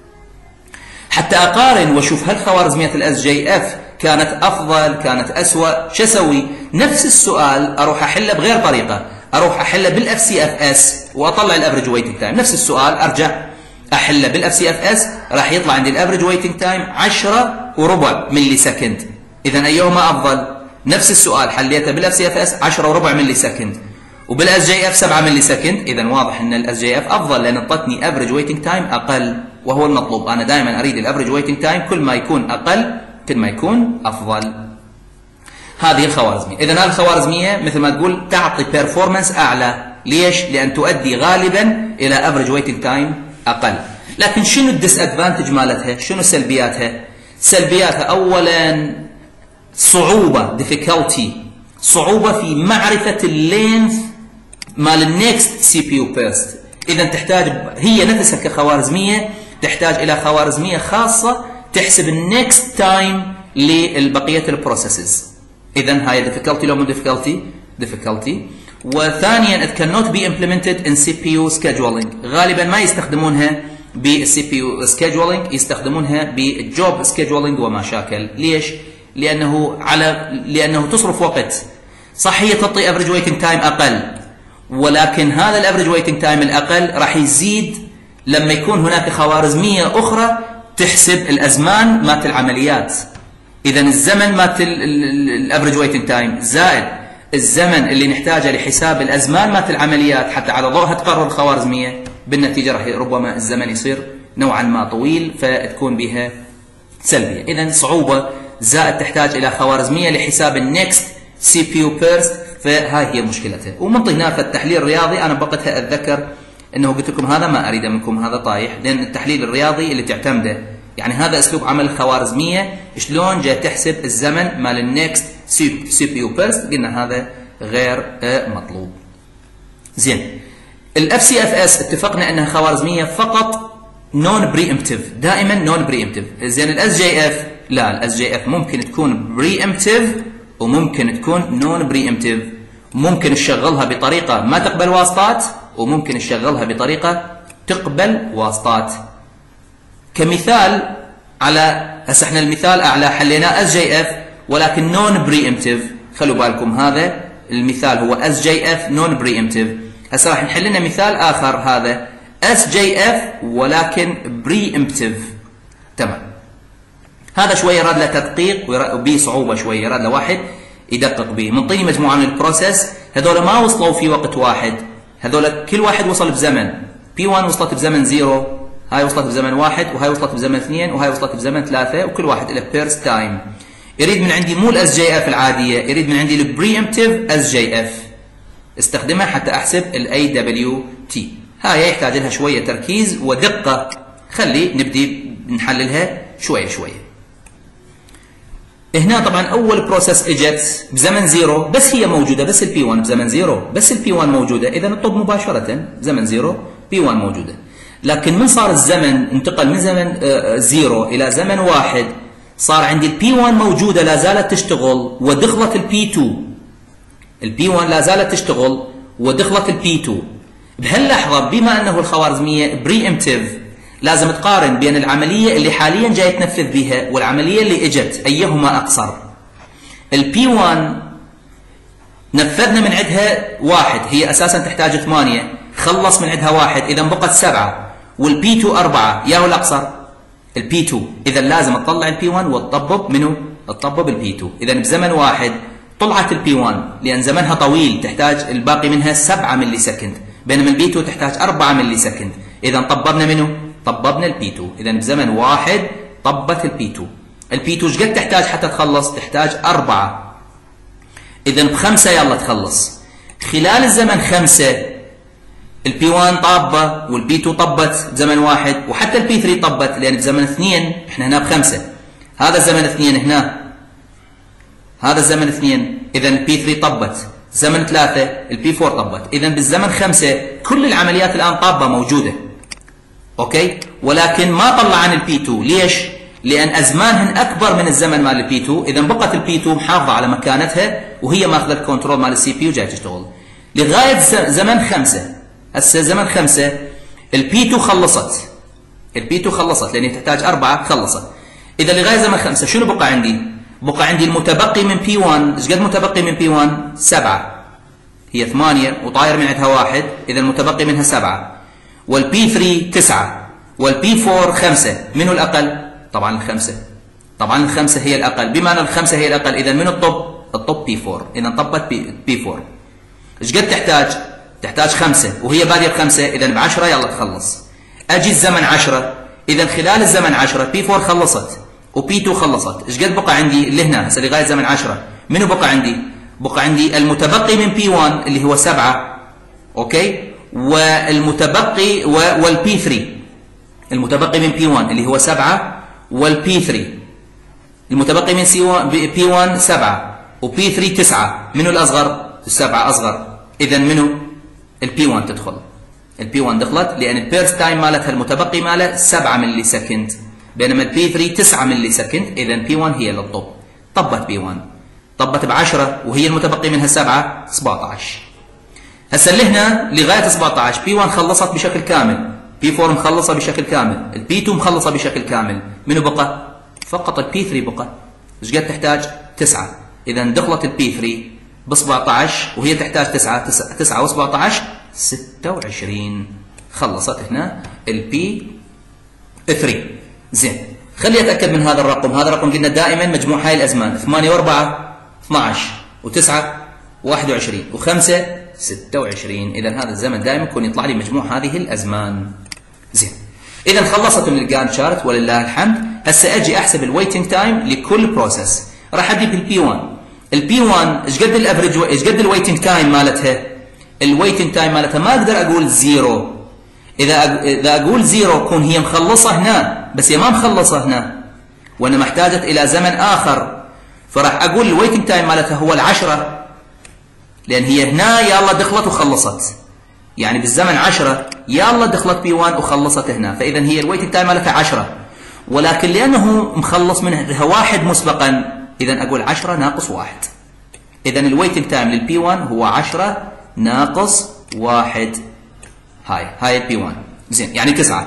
A: حتى اقارن واشوف هل خوارزميه الاس جي اف كانت افضل كانت اسوء، شو اسوي؟ نفس السؤال اروح احله بغير طريقه، اروح احله بالاف سي اف اس واطلع الافريج ويتنج تايم. نفس السؤال ارجع احله بالاف سي اف اس، راح يطلع عندي الافريج ويتنج تايم عشرة وربع ملي سكند. اذا ايهما افضل؟ نفس السؤال حليته بالاف سي اف اس عشرة وربع ملي سكند، وبالاس جي اف سبعة ملي سكند. اذا واضح ان الاس جي اف افضل لان اعطتني افريج ويتنج تايم اقل، وهو المطلوب. انا دائما اريد الافريج ويتنج تايم كل ما يكون اقل كل ما يكون افضل. هذه الخوارزميه. اذا هذه الخوارزميه مثل ما تقول تعطي بيرفورمانس اعلى. ليش؟ لان تؤدي غالبا الى افريج ويتنج تايم اقل. لكن شنو الديس ادفانتج مالتها؟ شنو سلبياتها؟ سلبياتها اولا صعوبه difficulty، صعوبه في معرفه اللينث مال النكست سي بي يو بيرست. اذا تحتاج هي نفسها كخوارزميه تحتاج الى خوارزميه خاصه تحسب النكست تايم لبقيه البروسيسز. اذا هاي difficulty لو مو difficulty difficulty. وثانيا it cannot be implemented in سي بي يو scheduling. غالبا ما يستخدمونها بالسي بي يو scheduling، يستخدمونها بالجوب scheduling ومشاكل. ليش؟ لانه على لانه تصرف وقت. صح هي تعطي افريج ويتنج تايم اقل، ولكن هذا الافريج ويتنج تايم الاقل راح يزيد لما يكون هناك خوارزميه اخرى تحسب الازمان مالت العمليات. اذا الزمن مالت الافريج ويتنج تايم زائد الزمن اللي نحتاجه لحساب الازمان مالت العمليات حتى على ضوءها تقرر الخوارزميه، بالنتيجه راح ربما الزمن يصير نوعا ما طويل فتكون بها سلبيه. اذا صعوبه زائد تحتاج الى خوارزميه لحساب النكست سي بي يو بيرست، فهاي هي مشكلتها. ومن هناك التحليل الرياضي انا بقتها اتذكر انه قلت لكم هذا ما اريده منكم، هذا طايح، لان التحليل الرياضي اللي تعتمده يعني هذا اسلوب عمل الخوارزميه شلون جاي تحسب الزمن مال النكست سي بي يو بيرست، قلنا هذا غير مطلوب. زين الاف سي اف اس اتفقنا انها خوارزميه فقط نون بري امبتيف، دائما نون بري امبتيف. زين الاس جي اف لا، الاس جي اف ممكن تكون بري امبتيف وممكن تكون نون بري امبتيف. ممكن تشغلها بطريقه ما تقبل واسطات وممكن تشغلها بطريقه تقبل واسطات. كمثال على هسه احنا المثال اعلى حليناه اس جي اف ولكن نون بري امبتيف. خلوا بالكم هذا المثال هو اس جي اف نون بري امبتيف. هسه راح نحل لنا مثال اخر هذا اس جي اف ولكن بري امبتيف. تمام. هذا شويه راد له تدقيق وبيه صعوبه شويه، راد له واحد يدقق به. منطيني مجموعه من البروسيس هذول ما وصلوا في وقت واحد، هذول كل واحد وصل بزمن. بي واحد وصلت بزمن زيرو، هاي وصلت بزمن واحد، وهاي وصلت بزمن اثنين، وهاي وصلت بزمن ثلاثه، وكل واحد له بيرست تايم. يريد من عندي مو الاس جي اف العاديه، يريد من عندي البري امبتيف اس جي اف. استخدمها حتى احسب الاي دبليو تي. هاي يحتاج لها شويه تركيز ودقه. خلي نبدي نحللها شويه شويه. هنا طبعا اول بروسيس اجت بزمن زيرو بس هي موجوده، بس البي واحد بزمن زيرو، بس البي واحد موجوده، اذا الطب مباشره زمن زيرو بي واحد موجوده. لكن من صار الزمن انتقل من زمن زيرو الى زمن واحد، صار عندي البي واحد موجوده لا زالت تشتغل ودخلت البي اثنين. البي واحد لا زالت تشتغل ودخلت البي اثنين. بهاللحظه بما انه الخوارزميه بري امبتيف لازم تقارن بين العمليه اللي حاليا جاي تنفذ بها والعمليه اللي اجت ايهما اقصر. البي واحد نفذنا من عندها واحد، هي اساسا تحتاج ثمانيه، خلص من عندها واحد، اذا بقت سبعه، والبي اثنين اربعه، يا هو الاقصر؟ البي اثنين، اذا لازم تطلع البي واحد وتطبب منه؟ تطبب البي اثنين، اذا بزمن واحد طلعت البي واحد لان زمنها طويل تحتاج الباقي منها سبعه ملي سكند، بينما البي اثنين تحتاج اربعه ملي سكند، اذا طببنا منه؟ طببنا البي اثنين، اذا بزمن واحد طبت البي اثنين. البي اثنين ايش قد تحتاج حتى تخلص؟ تحتاج اربعه، اذا بخمسه يلا تخلص. خلال الزمن خمسه البي واحد طابه والبي اثنين طبت بزمن واحد، وحتى البي ثلاثة طبت لان بزمن اثنين احنا هنا بخمسه، هذا الزمن اثنين هنا، هذا الزمن اثنين، اذا البي ثلاثة طبت، زمن ثلاثه البي أربعة طبت، اذا بالزمن خمسه كل العمليات الان طابه موجوده. اوكي؟ ولكن ما طلع عن البي اثنين، ليش؟ لان ازمانهن اكبر من الزمن مال البي اثنين، اذا بقت البي اثنين محافظه على مكانتها وهي ماخذه الكنترول مال السي بي يو جاي تشتغل. لغايه زمن خمسه، هسه زمن خمسه البي اثنين خلصت. البي اثنين خلصت لان تحتاج اربعه خلصت. اذا لغايه زمن خمسه شنو بقى عندي؟ بقى عندي المتبقي من بي واحد، ايش قد متبقي من بي واحد؟ سبعه. هي ثمانيه وطاير من عندها واحد، اذا المتبقي منها سبعه. والبي ثلاثة تسعة، والبي أربعة خمسة، منو الأقل؟ طبعا الخمسة. طبعا الخمسة هي الأقل، بما أن الخمسة هي الأقل إذا من الطب؟ الطب بي أربعة، إذا طبت بي أربعة. ايش قد تحتاج؟ تحتاج خمسة وهي بادية بخمسة، إذا بعشرة يلا تخلص. أجي الزمن عشرة، إذا خلال الزمن عشرة بي أربعة خلصت وبي اثنين خلصت، ايش قد بقى عندي اللي هنا هسه لغاية زمن عشرة؟ منو بقى عندي؟ بقى عندي المتبقي من بي واحد اللي هو سبعة، أوكي؟ والمتبقي والبي ثلاثة، المتبقي من بي واحد اللي هو سبعة والبي ثلاثة، المتبقي من بي واحد سبعة وبي ثلاثة تسعة، منو الأصغر؟ السبعة أصغر، إذا منو؟ البي واحد تدخل. البي واحد دخلت لأن البيرست تايم مالتها المتبقي ماله سبعة ملي سكند، بينما البي ثلاثة تسعة ملي سكند، إذا بي واحد هي اللي تطب. طبت بي واحد، طبت ب عشرة وهي المتبقي منها سبعة، سبعة عشر. هسه اللي هنا لغاية سبعة عشر بي واحد خلصت بشكل كامل، بي أربعة مخلصة بشكل كامل، البي اثنين مخلصة بشكل كامل، منو بقى؟ فقط البي ثلاثة بقى. ايش قد تحتاج؟ تسعة، إذا دخلت البي ثلاثة ب سبعة عشر وهي تحتاج تسعة، تسعة و17 ستة وعشرين، خلصت هنا البي ثلاثة. زين، خلي اتاكد من هذا الرقم، هذا الرقم قلنا دائما مجموع هاي الازمان، ثمانية وأربعة اثنعش وتسعة واحد وعشرين وخمسة ستة وعشرين، اذا هذا الزمن دائما يكون يطلع لي مجموع هذه الازمان. زين، اذا خلصت من الجانت شارت ولله الحمد. هسه اجي احسب الويتنج تايم لكل بروسيس، راح ابدي بالبي واحد. البي واحد ايش قد الافريج، ايش قد الويتنج تايم مالتها؟ الويتنج تايم مالتها ما اقدر اقول زيرو، اذا اذا اقول زيرو كون هي مخلصه هنا، بس هي ما مخلصه هنا وانما احتاجت الى زمن اخر، فراح اقول الويتنج تايم مالتها هو العشرة، لان هي هنا يلا دخلت وخلصت، يعني بالزمن عشرة يلا دخلت بي واحد وخلصت هنا، فاذا هي الويتنج تايم مالتها عشرة، ولكن لانه مخلص منها واحد مسبقا، اذا اقول عشرة ناقص واحد. اذا الويتنج تايم للبي واحد هو عشرة ناقص واحد، هاي هاي البي واحد. زين، يعني تسعة.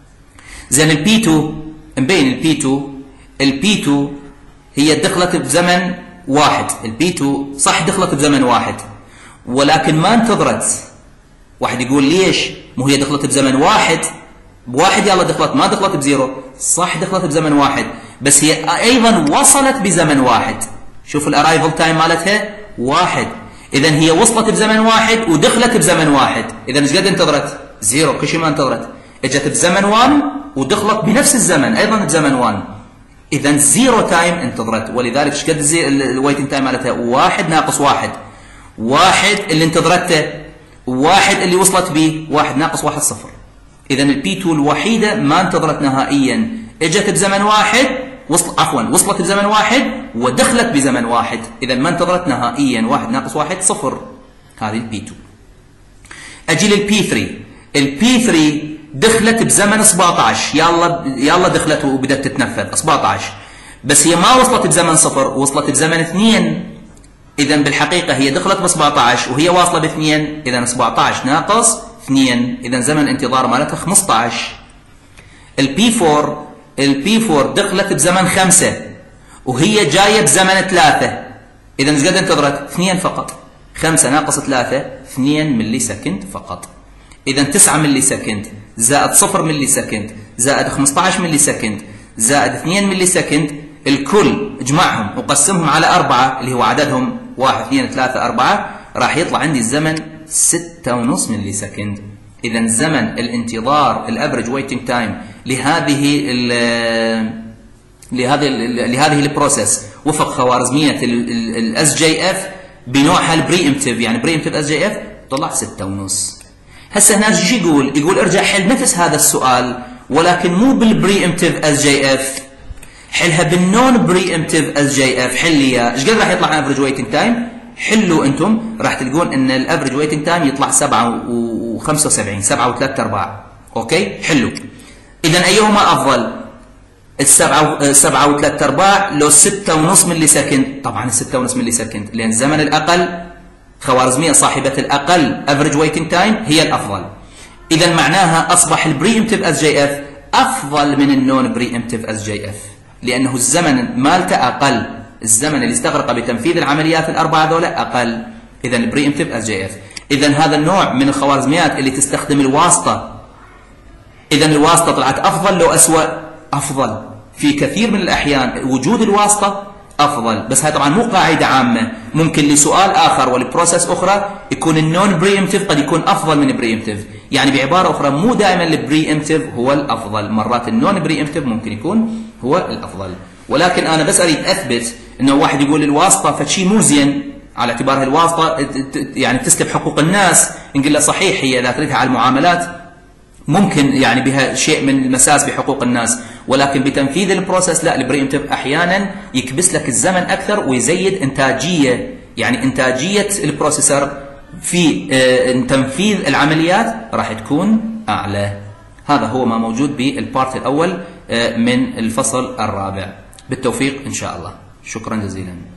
A: زين البي اثنين مبين، البي اثنين البي اثنين هي دخلت بزمن واحد، البي اثنين صح دخلت بزمن واحد ولكن ما انتظرت. واحد يقول ليش؟ مو هي دخلت بزمن واحد، بواحد يلا دخلت، ما دخلت بزيرو. صح دخلت بزمن واحد، بس هي ايضا وصلت بزمن واحد. شوف الارايفل تايم مالتها واحد، اذا هي وصلت بزمن واحد ودخلت بزمن واحد، اذا ايش قد انتظرت؟ زيرو، كل شيء ما انتظرت. اجت بزمن واحد ودخلت بنفس الزمن ايضا بزمن واحد، اذا زيرو تايم انتظرت، ولذلك ايش قد الويتنج تايم مالتها؟ واحد ناقص واحد، واحد اللي انتظرته، واحد اللي وصلت به، واحد ناقص واحد صفر. اذا البي اثنين الوحيده ما انتظرت نهائيا، اجت بزمن واحد، وصل عفوا وصلت بزمن واحد ودخلت بزمن واحد، اذا ما انتظرت نهائيا، واحد ناقص واحد صفر، هذه البي اثنين. اجي للبي ثلاثة، البي ثلاثة دخلت بزمن سبعة عشر، يلا يلا دخلت وبدت تتنفذ سبعة عشر، بس هي ما وصلت بزمن صفر، وصلت بزمن اثنين، اذا بالحقيقه هي دخلت ب سبعة عشر وهي واصله باثنين، اذا سبعة عشر ناقص اثنين، اذا زمن الانتظار مالتها خمسة عشر. البي أربعة البي أربعة دخلت بزمن خمسة وهي جايه بزمن ثلاثة، اذا ايش قد انتظرت؟ اثنين فقط. خمسة ناقص ثلاثة اثنين ملي سكند فقط، اذا تسعة ملي سكند زائد صفر ملي سكند زائد خمسة عشر ملي سكند زائد اثنين ملي سكند، الكل اجمعهم وقسمهم على أربعة اللي هو عددهم واحد اثنين ثلاثة أربعة، راح يطلع عندي الزمن ستة ونص ملي سكند. اذا زمن الانتظار الافريج ويتنج تايم لهذه ال لهذه ال لهذه البروسيس وفق خوارزميه الاس جي اف بنوعها البري امتيف، يعني بري امتيف اس جي اف، طلع ستة ونص. هسه هنا شو يقول؟ يقول ارجع حل نفس هذا السؤال ولكن مو بالبري امتيف اس جي اف، حلها بالنون بري امتيف اس جي اف. حل لي ايش قد راح يطلع افريج ويتنج تايم؟ حلوا انتم، راح تلقون ان الافريج ويتنج تايم يطلع سبعة وخمسة وسبعين، سبعة وثلاثة ارباع. اوكي؟ حلو. اذا ايهما افضل؟ السبعة سبعة وثلاثة ارباع لو ستة ونص ملي سكند؟ طبعا الستة ونص ملي سكند، لان الزمن الاقل خوارزميه صاحبه الاقل افريج ويتنج تايم هي الافضل. اذا معناها اصبح البري امتيف اس جي اف افضل من النون بري امتيف اس جي اف، لانه الزمن مالته اقل، الزمن اللي استغرق بتنفيذ العمليات الاربعه ذولا اقل. اذا البري امتيف اس جي اف. اذا هذا النوع من الخوارزميات اللي تستخدم الواسطه، اذا الواسطه طلعت افضل لو اسوء؟ افضل. في كثير من الاحيان وجود الواسطه افضل، بس هاي طبعا مو قاعده عامه، ممكن لسؤال اخر ولبروسيس اخرى يكون النون بريمتيف قد يكون افضل من بريمتيف، يعني بعباره اخرى مو دائما البريمتيف هو الافضل، مرات النون بريمتيف ممكن يكون هو الافضل. ولكن انا بس اريد اثبت انه واحد يقول الواسطه فشي مو زين على اعتبار الواسطه يعني تسلب حقوق الناس، نقول له صحيح هي اذا تريدها على المعاملات ممكن يعني بها شيء من المساس بحقوق الناس، ولكن بتنفيذ البروسيس لا، البريمتيف احيانا يكبس لك الزمن اكثر ويزيد انتاجيه، يعني انتاجيه البروسيسور في تنفيذ العمليات راح تكون اعلى. هذا هو ما موجود بالبارت الاول من الفصل الرابع. بالتوفيق ان شاء الله. شكرا جزيلا.